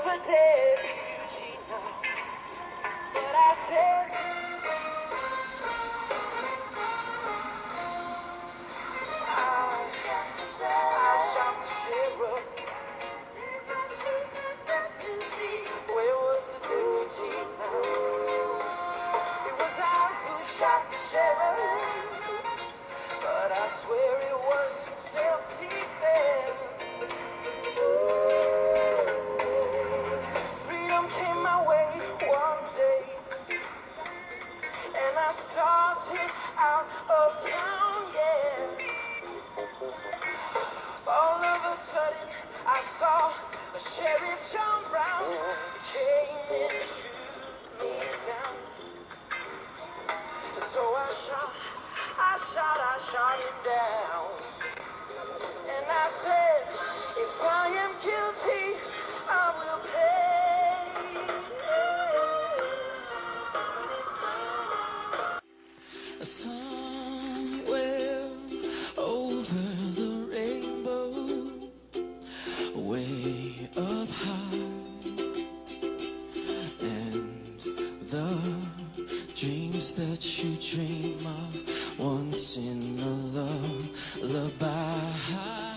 a dead beauty now. But I said, I shot the sheriff. Where was the duty now? It was I who shot the sheriff, but I swear it was in self-defense. Freedom came my way one day, and I started out of town, yeah. All of a sudden, I saw a Sheriff John Brown. He came in to shoot me down. So I shot him down. And I said, if I am guilty, I will pay. Somewhere over the rainbow, way up high, and the dreams that you dream of once in a lullaby.